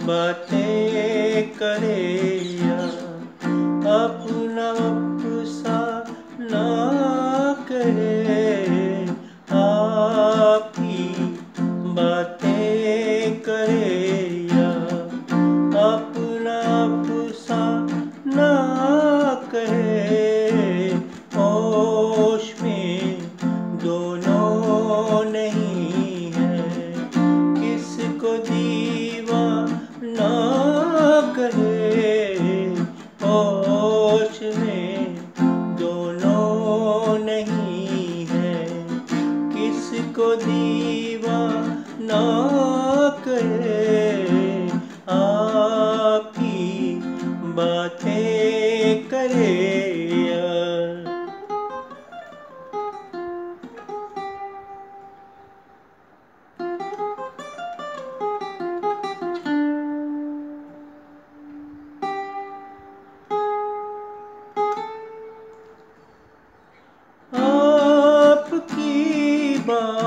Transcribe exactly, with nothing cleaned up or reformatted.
बातें करे या अपना अफसा ना करे। आप ही बातें करे या अपना अफसा ना करे। होश में दोनों नहीं है, किसको दीवाना कहे। होश में दोनों नहीं है, किसको दीवाना कहे। आप ही बातें करे या आपकी बात